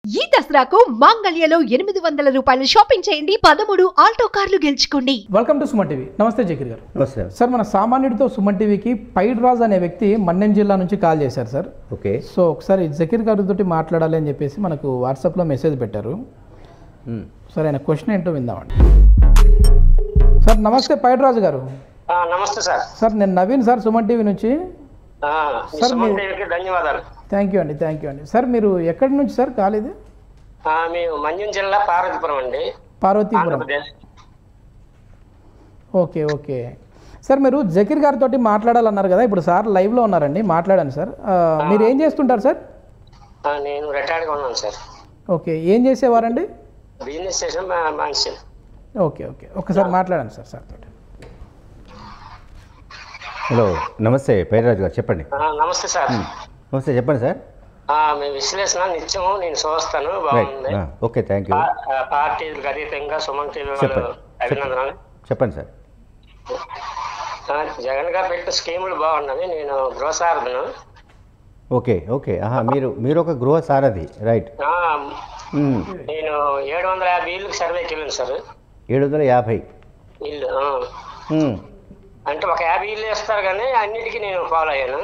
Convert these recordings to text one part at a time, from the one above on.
ఈ దసరాకు మాంగళ్యలో 800 రూపాయల షాపింగ్ చేయండి 13 ఆల్టో కార్లు గెలుచుకోండి. Welcome to Suman TV. నమస్తే జకీర్ గారు. నమస్తే సార్. మన సామాన్యుడితో సుమన్ టీవీకి పైడ్ రాజ్ అనే వ్యక్తి మన్నెం జిల్లా నుంచి కాల్ చేశారు సార్. ఓకే. సో ఒకసారి జకీర్ గారితో మాట్లాడాలి అని చెప్పేసి మనకు వాట్సాప్లో మెసేజ్ పెట్టారు. సార్ ఆయన క్వశ్చన్ ఏంటో విందామండి. సార్ నమస్తే పైడ్ రాజు గారు. నమస్తే సార్. సార్ నేను నవీన్ సార్, సుమన్ టీవీ నుంచి. సార్ ధన్యవాదాలు. థ్యాంక్ యూ అండి. సార్ మీరు ఎక్కడి నుంచి సార్ కాల్ ఇది? మేము మంజం జిల్లా పార్వతీపురం అండి. పార్వతీపురం. ఓకే. సార్ మీరు జకీర్ గారితో మాట్లాడాలన్నారు కదా, ఇప్పుడు సార్ లైవ్లో ఉన్నారండి, మాట్లాడాను సార్. మీరు ఏం చేస్తుంటారు సార్? నేను రిటైర్డ్గా ఉన్నాను సార్. ఓకే. ఏం చేసేవారండి? బిజినెస్ చేసాం మనిషి. ఓకే. ఒకసారి మాట్లాడాను సార్ తోటి. హలో, నమస్తే పైరాజు గారు, చెప్పండి. నమస్తే సార్. నమస్తే, చెప్పండి సార్. మీ విశ్లేషణ నిత్యం నేను చూస్తాను, బాగుంది. Okay, thank you. పార్టీలకు అతీతంగా సుమన్ టీవీ అభినందనలు. చెప్పండి సార్. జగన్ గారు పెట్టిన స్కీములు బాగున్నవి. నేను గృహసారథిను. ఓకే. మీరు ఒక గృహ సారథి, రైట్. నేను 750 ఇళ్ళకి సర్వేకి వెళ్ళాను సార్. 750 ఇల్లు అంటే ఒక 50 ఇల్లు వేస్తారు, కానీ అన్నిటికీ నేను ఫాలో అయ్యాను.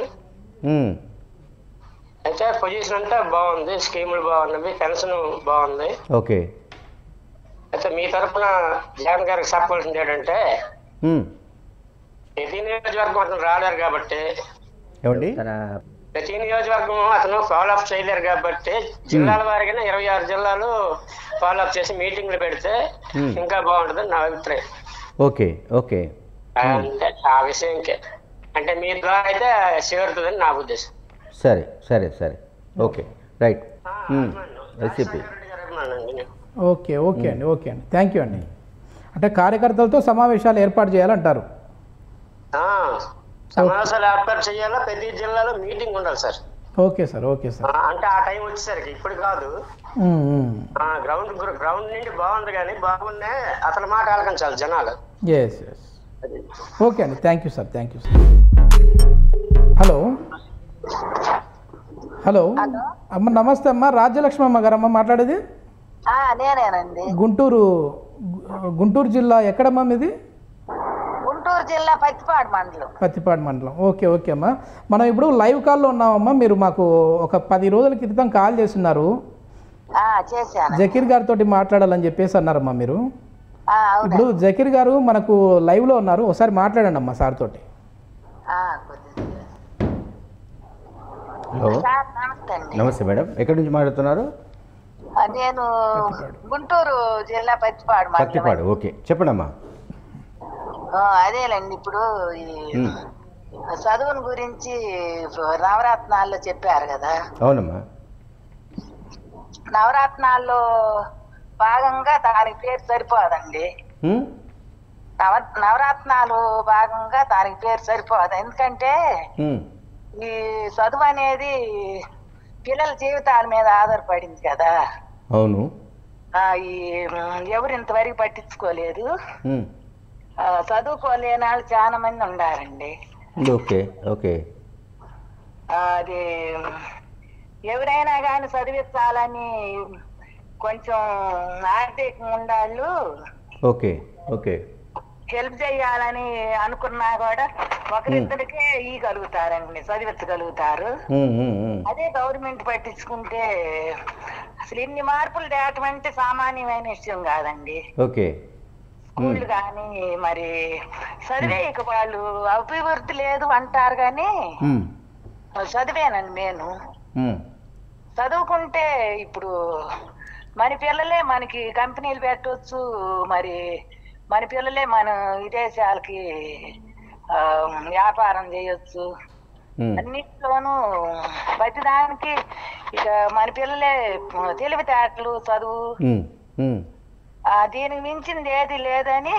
అయితే పొజిషన్ అంతా బాగుంది, స్కీములు బాగున్నవి, పెన్షన్ బాగుంది. ఓకే. అయితే మీ తరఫున జగన్ గారికి చెప్పవలసింది ఏంటంటే, ప్రతి నియోజకవర్గం అతను రాలేరు కాబట్టి, ప్రతి నియోజకవర్గం అతను ఫాలో అప్ చేయలేరు కాబట్టి, జిల్లాల వారిగా 26 జిల్లాలు ఫాలో అప్ చేసి మీటింగ్లు పెడితే ఇంకా బాగుంటుందని నా అభిప్రాయం. ఓకే. అంటే ఆ విషయంకే, అంటే మీ ద్వారా అయితే చేరుతుందని నా ఉద్దేశం. సరే. Okay, right. YCP. ఓకే అండి. థ్యాంక్ యూ అండి. అంటే కార్యకర్తలతో సమావేశాలు ఏర్పాటు చేయాలంటారు. సమావేశాలు ఏర్పాటు చేయాలా, ప్రతి జిల్లాలో మీటింగ్ ఉండాలి సార్. Okay sir. అంటే ఆ టైం వచ్చేసరికి ఇప్పుడు కాదు, గ్రౌండ్ నుండి బాగుంది, కానీ బాగుండే అతని మాట ఆలకించాలి జనాలు. ఎస్. ఓకే అండి. Thank you sir. హలో అమ్మ, నమస్తే అమ్మ. రాజ్యలక్ష్మి అమ్మ గారమ్మ మాట్లాడేది? నేనేనండి. గుంటూరు జిల్లా ఎక్కడమ్మా మీది? గుంటూరు జిల్లా పత్తిపాడు మండలం. ఓకే అమ్మా. మనం ఇప్పుడు లైవ్ కాల్లో ఉన్నామమ్మా. మీరు మాకు ఒక 10 రోజుల క్రితం కాల్ చేస్తున్నారు, జకీర్ గారితో మాట్లాడాలని చెప్పేసి అన్నారమ్మా మీరు. ఇప్పుడు జకీర్ గారు మనకు లైవ్లో ఉన్నారు, ఒకసారి మాట్లాడండి అమ్మా సార్ తోటి. హలో, నమస్తే మేడం. ఎక్కడి నుంచి మాట్లాడుతున్నారు? నేను గుంటూరు జిల్లా పత్తిపాడు. ఓకే, చెప్పండి అమ్మా. అదేలేండి, ఇప్పుడు చదువుని గురించి నవరత్నాల్లో చెప్పారు కదా. అవునమ్మా. నవరత్నాల్లో భాగంగా దానికి పేరు సరిపోదండి. నవరత్నాలు భాగంగా దానికి పేరు సరిపోదు. ఎందుకంటే ఈ చదువు అనేది పిల్లల జీవితాల మీద ఆధారపడింది కదా. అవును. ఎవరు ఇంతవరకు పట్టించుకోలేదు. చదువుకోలేని వాళ్ళు చాలా మంది ఉండారండి. ఓకే. అది ఎవరైనా కానీ చదివించాలని కొంచెం ఆర్థికంగా ఉండాళ్ళు. ఓకే. హెల్ప్ చేయాలని అనుకున్నా కూడా ఒకరిద్దరికే ఇవ్వగలుగుతారండి, చదివించగలుగుతారు. అదే గవర్నమెంట్ పట్టించుకుంటే అసలు ఇన్ని మార్పులు తేవటం అంటే సామాన్యమైన విషయం కాదండి. స్కూళ్ళు కానీ మరి చదివే ఇక వాళ్ళు అభివృద్ధి లేదు అంటారు, కానీ చదివేనండి నేను. చదువుకుంటే ఇప్పుడు మన పిల్లలే మనకి కంపెనీలు పెట్టవచ్చు, మరి మన పిల్లలే మన విదేశాలకి వ్యాపారం చేయొచ్చు. అన్నిట్లోనూ ప్రతిదానికి ఇక మన పిల్లలే తెలివితేటలు, చదువు, దీనికి మించింది ఏది లేదని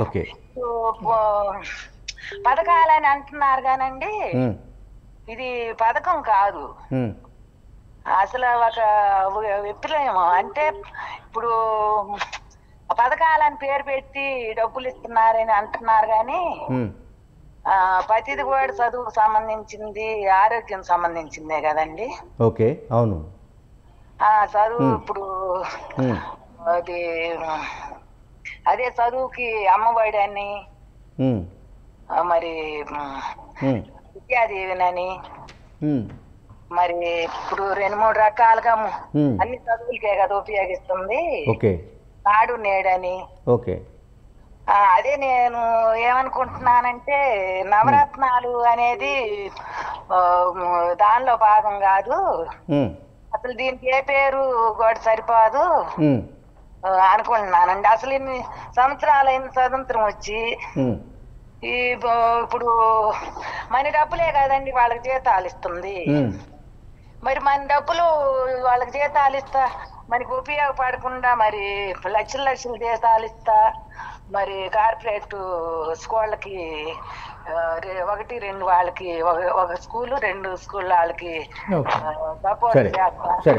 పథకాలని అంటున్నారు కానండి, ఇది పథకం కాదు. అసలు ఒక విప్లవం అంటే ఇప్పుడు పథకాలని పేరు పెట్టి డబ్బులు ఇస్తున్నారని అంటున్నారు, కానీ ప్రతిది కూడా చదువుకు సంబంధించింది, ఆరోగ్యం సంబంధించిందే కదండి. ఓకే, అవును. చదువు ఇప్పుడు అది అదే చదువుకి అమ్మఒడి అని మరి విద్యాదేవినని మరి ఇప్పుడు 2-3 రకాలుగా అన్ని చదువులకే కదా ఉపయోగిస్తుంది. నాడు నేడని. అదే నేను ఏమనుకుంటున్నానంటే నవరత్నాలు అనేది దానిలో భాగం కాదు, అసలు దీనికి ఏ పేరు కూడా సరిపోదు అనుకుంటున్నానండి. అసలు ఇన్ని సంవత్సరాలైన స్వతంత్రం వచ్చి ఇప్పుడు మన డబ్బులే కదండి వాళ్ళకి జీతాలు ఇస్తుంది. మరి మన డబ్బులు వాళ్ళకి జీతాలు ఇస్తా మనకి ఉపయోగపడకుండా మరి లక్షల జీతాలు ఇస్తా మరి కార్పొరేట్ స్కూళ్ళకి 1-2 వాళ్ళకి ఒక స్కూల్ 2 స్కూల్ వాళ్ళకి సపోర్ట్ చేస్తా.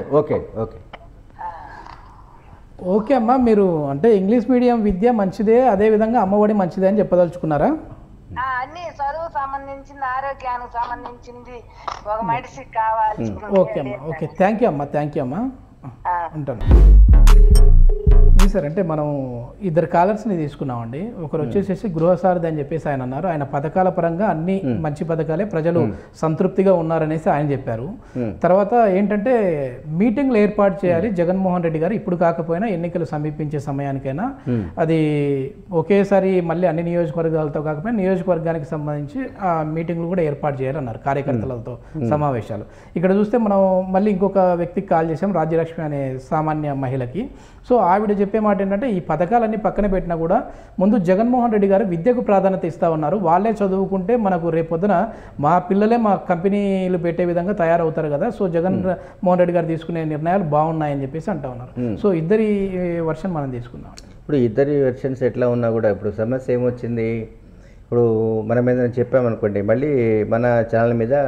ఓకే అమ్మా, మీరు అంటే ఇంగ్లీష్ మీడియం విద్య మంచిదే, అదే విధంగా అమ్మఒడి మంచిదే అని చెప్పదలుచుకున్నారా? అన్ని చదువు సంబంధించింది, ఆరోగ్యానికి సంబంధించింది ఒక మనిషికి కావాలి. ఓకే అమ్మా, ఓకే, థ్యాంక్ యూ అమ్మా, ఉంటాను. సార్ అంటే మనం 2 కాలర్స్ని తీసుకున్నామండి. ఒకరు వచ్చేసేసి గృహసారథి అని చెప్పేసి ఆయన అన్నారు. ఆయన పథకాల పరంగా అన్ని మంచి పథకాలే, ప్రజలు సంతృప్తిగా ఉన్నారనేసి ఆయన చెప్పారు. తర్వాత ఏంటంటే మీటింగ్లు ఏర్పాటు చేయాలి జగన్మోహన్ రెడ్డి గారు, ఇప్పుడు కాకపోయినా ఎన్నికలు సమీపించే సమయానికైనా అది ఒకేసారి మళ్ళీ అన్ని నియోజకవర్గాలతో కాకపోయినా నియోజకవర్గానికి సంబంధించి ఆ మీటింగ్లు కూడా ఏర్పాటు చేయాలన్నారు, కార్యకర్తలతో సమావేశాలు. ఇక్కడ చూస్తే మనం మళ్ళీ ఇంకొక వ్యక్తికి కాల్ చేసాం, రాజ్యలక్ష్మి అనే సామాన్య మహిళకి. సో ఆవిడ చెప్పే మాట ఏంటంటే ఈ పథకాలన్నీ పక్కన పెట్టినా కూడా ముందు జగన్మోహన్ రెడ్డి గారు విద్యకు ప్రాధాన్యత ఇస్తా ఉన్నారు. వాళ్ళే చదువుకుంటే మనకు రేపొద్దున మా పిల్లలే మా కంపెనీలు పెట్టే విధంగా తయారవుతారు కదా. సో జగన్మోహన్ రెడ్డి గారు తీసుకునే నిర్ణయాలు బాగున్నాయని చెప్పేసి అంటా ఉన్నారు. సో ఇద్దరి వర్షన్ మనం తీసుకుందాం. ఇప్పుడు ఇద్దరి వెర్షన్స్ ఎట్లా ఉన్నా కూడా ఇప్పుడు సమస్య ఏమొచ్చింది, ఇప్పుడు మనం ఏదైనా చెప్పామనుకోండి మళ్ళీ మన ఛానల్ మీద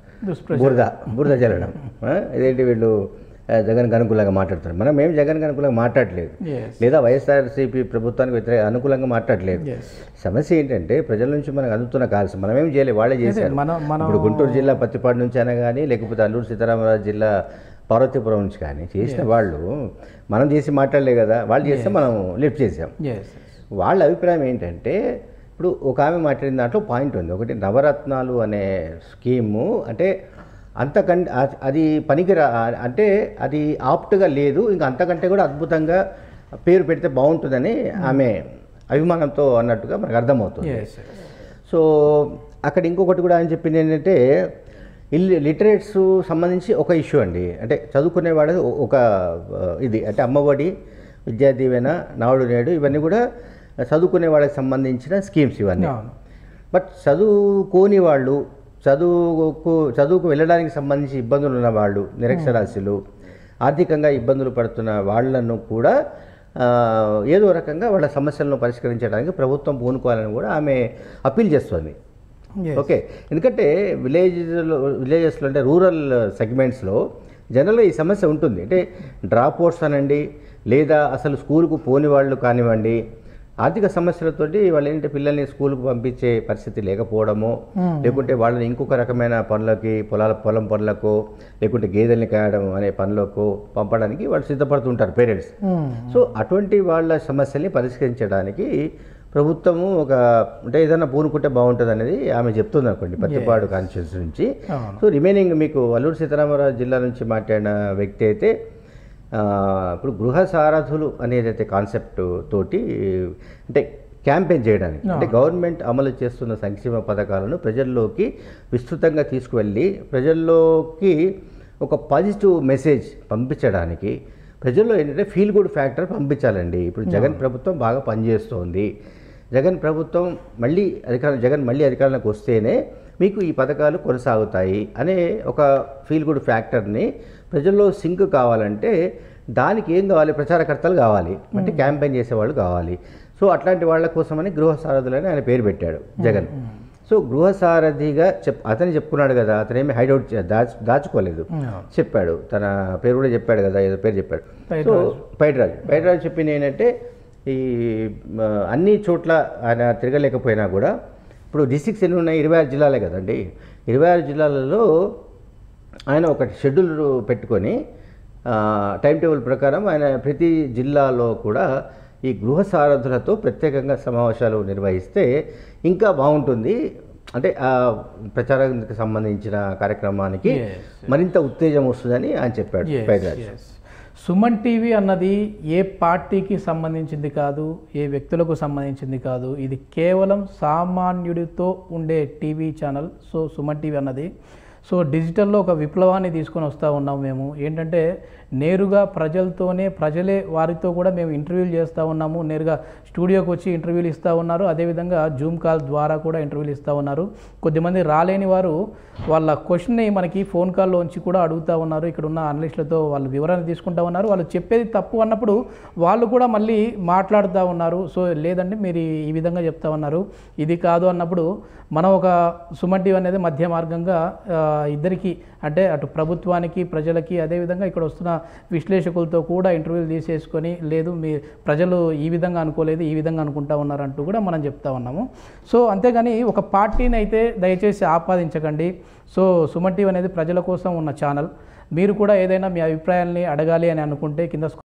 బురద చల్లడం, ఇదేంటి వీళ్ళు జగన్కి అనుకూలంగా మాట్లాడుతారు. మనం ఏం జగన్కి అనుకూలంగా మాట్లాడలేదు, లేదా వైఎస్ఆర్సీపీ ప్రభుత్వానికి అనుకూలంగా మాట్లాడలేదు. సమస్య ఏంటంటే ప్రజల నుంచి మనకు అందుతున్న కాల్స్ మనమేం చేయలేదు, వాళ్ళే చేశారు. ఇప్పుడు గుంటూరు జిల్లా పత్తిపాడు నుంచి అయినా కానీ, లేకపోతే అల్లూరు సీతారామరాజు జిల్లా పార్వతీపురం నుంచి కానీ చేసిన వాళ్ళు మనం చేసి మాట్లాడలే కదా, వాళ్ళు చేస్తే మనం లిఫ్ట్ చేసాం. వాళ్ళ అభిప్రాయం ఏంటంటే ఇప్పుడు ఒక ఆమె మాట్లాడిన దాంట్లో పాయింట్ ఉంది. ఒకటి నవరత్నాలు అనే స్కీము అంటే అంతకంటే అది పనికిరా, అంటే అది ఆప్ట్గా లేదు, ఇంకా అంతకంటే కూడా అద్భుతంగా పేరు పెడితే బాగుంటుందని ఆమె అభిమానంతో అన్నట్టుగా మనకు అర్థమవుతుంది. సో అక్కడ ఇంకొకటి కూడా ఆయన చెప్పింది ఏంటంటే లిటరేట్స్ సంబంధించి ఒక ఇష్యూ అండి, అంటే చదువుకునేవాడు ఒక ఇది అంటే అమ్మఒడి, విద్యాదీవెన, నాడు నేడు ఇవన్నీ కూడా చదువుకునే వాళ్ళకి సంబంధించిన స్కీమ్స్ ఇవన్నీ. బట్ చదువుకోని వాళ్ళు, చదువుకు వెళ్ళడానికి సంబంధించి ఇబ్బందులు ఉన్న వాళ్ళు, నిరక్షరాస్యులు, ఆర్థికంగా ఇబ్బందులు పడుతున్న వాళ్ళను కూడా ఏదో రకంగా వాళ్ళ సమస్యలను పరిష్కరించడానికి ప్రభుత్వం పూనుకోవాలని కూడా ఆమె అప్పీల్ చేస్తుంది. ఓకే, ఎందుకంటే విలేజెస్లో అంటే రూరల్ సెగ్మెంట్స్లో జనరల్గా ఈ సమస్య ఉంటుంది. అంటే డ్రాప్ అవుట్స్ అనండి, లేదా అసలు స్కూల్కు పోని వాళ్ళు కానివ్వండి, ఆర్థిక సమస్యలతోటి వాళ్ళు ఏంటంటే పిల్లల్ని స్కూల్కి పంపించే పరిస్థితి లేకపోవడము, లేకుంటే వాళ్ళని ఇంకొక రకమైన పనులకి పొలం పనులకు, లేకుంటే గేదెల్ని కాయడం అనే పనులకు పంపడానికి వాళ్ళు సిద్ధపడుతుంటారు పేరెంట్స్. సో అటువంటి వాళ్ళ సమస్యల్ని పరిష్కరించడానికి ప్రభుత్వము ఒక అంటే ఏదైనా పూనుకుంటే బాగుంటుంది అనేది ఆమె చెప్తుంది అనుకోండి, పత్తిపాడు కాన్స్టిట్యూన్సీ నుంచి. సో రిమైనింగ్ మీకు అల్లూరు సీతారామరాజు జిల్లా నుంచి మాట్లాడిన వ్యక్తి అయితే ఇప్పుడు గృహసారథులు అనేదైతే కాన్సెప్ట్ తోటి అంటే క్యాంపెయిన్ చేయడానికి, అంటే గవర్నమెంట్ అమలు చేస్తున్న సంక్షేమ పథకాలను ప్రజల్లోకి విస్తృతంగా తీసుకువెళ్ళి ప్రజల్లోకి ఒక పాజిటివ్ మెసేజ్ పంపించడానికి ప్రజల్లో ఏంటంటే ఫీల్ గుడ్ ఫ్యాక్టర్ పంపించాలండి. ఇప్పుడు జగన్ ప్రభుత్వం బాగా పనిచేస్తోంది, జగన్ మళ్ళీ అధికారంలోకి వస్తేనే మీకు ఈ పథకాలు కొనసాగుతాయి అనే ఒక ఫీల్ గుడ్ ఫ్యాక్టర్ని ప్రజల్లో సింక్ కావాలంటే దానికి ఏం కావాలి, ప్రచారకర్తలు కావాలి, అంటే క్యాంపెయిన్ చేసేవాళ్ళు కావాలి. సో అట్లాంటి వాళ్ళ కోసమని గృహసారథులని ఆయన పేరు పెట్టాడు జగన్. సో గృహసారథిగా అతను చెప్పుకున్నాడు కదా, అతనేమి హైడౌట్ దాచుకోలేదు, చెప్పాడు, తన పేరు కూడా చెప్పాడు కదా, ఏదో పేరు చెప్పాడు. సో పైడిరాజు చెప్పింది ఏంటంటే ఈ అన్ని చోట్ల ఆయన తిరగలేకపోయినా కూడా ఇప్పుడు డిస్ట్రిక్ట్స్ ఎన్ని ఉన్నాయి, 26 జిల్లాలే కదండి. 26 జిల్లాలలో ఆయన ఒక షెడ్యూల్ పెట్టుకొని టైం టేబుల్ ప్రకారం ఆయన ప్రతి జిల్లాలో కూడా ఈ గృహ సారథులతో ప్రత్యేకంగా సమావేశాలు నిర్వహిస్తే ఇంకా బాగుంటుంది. అంటే ఆ ప్రచారానికి సంబంధించిన కార్యక్రమానికి మరింత ఉత్తేజం వస్తుందని ఆయన చెప్పాడు. సుమన్ టీవీ అన్నది ఏ పార్టీకి సంబంధించింది కాదు, ఏ వ్యక్తులకు సంబంధించింది కాదు. ఇది కేవలం సామాన్యుడితో ఉండే TV channel. So Suman TV అన్నది డిజిటల్లో ఒక విప్లవాన్ని తీసుకొని వస్తూ ఉన్నాం మేము. ఏంటంటే నేరుగా ప్రజలతోనే, ప్రజలే వారితో కూడా మేము ఇంటర్వ్యూలు చేస్తూ ఉన్నాము. నేరుగా స్టూడియోకి వచ్చి ఇంటర్వ్యూలు ఇస్తూ ఉన్నారు. అదేవిధంగా జూమ్ కాల్ ద్వారా కూడా ఇంటర్వ్యూలు ఇస్తూ ఉన్నారు. కొద్దిమంది రాలేని వారు వాళ్ళ క్వశ్చన్ని మనకి ఫోన్ కాల్లోంచి కూడా అడుగుతూ ఉన్నారు. ఇక్కడ ఉన్న అనలిస్టులతో వాళ్ళు వివరణ తీసుకుంటూ ఉన్నారు. వాళ్ళు చెప్పేది తప్పు అన్నప్పుడు వాళ్ళు కూడా మళ్ళీ మాట్లాడుతూ ఉన్నారు. సో లేదండి మీరు ఈ విధంగా చెప్తా ఉన్నారు, ఇది కాదు అన్నప్పుడు మనం ఒక సుమన్ టీవీ అనేది మధ్య మార్గంగా ఇద్దరికి, అంటే అటు ప్రభుత్వానికి, ప్రజలకి, అదేవిధంగా ఇక్కడ వస్తున్న విశ్లేషకులతో కూడా ఇంటర్వ్యూలు తీసేసుకొని, లేదు మీ ప్రజలు ఈ విధంగా అనుకోలేదు, ఈ విధంగా అనుకుంటా ఉన్నారంటూ కూడా మనం చెప్తా ఉన్నాము. సో అంతేగాని ఒక పార్టీని అయితే దయచేసి ఆపాదించకండి. సో సుమన్ టీవీ అనేది ప్రజల కోసం ఉన్న ఛానల్. మీరు కూడా ఏదైనా మీ అభిప్రాయాల్ని అడగాలి అని అనుకుంటే కింద